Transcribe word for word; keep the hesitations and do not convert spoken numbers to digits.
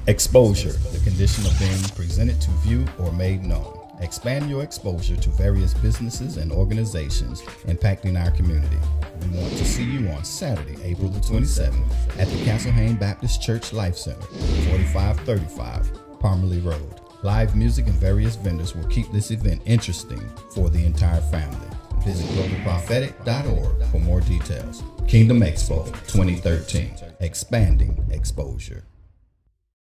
Exposure, the condition of being presented to view or made known. Expand your exposure to various businesses and organizations impacting our community. We want to see you on Saturday, April the twenty-seventh at the Castlehane Baptist Church Life Center, forty-five thirty-five Parmalee Road. Live music and various vendors will keep this event interesting for the entire family. Visit global prophetic dot org for more details. Kingdom Expo twenty thirteen, expanding exposure.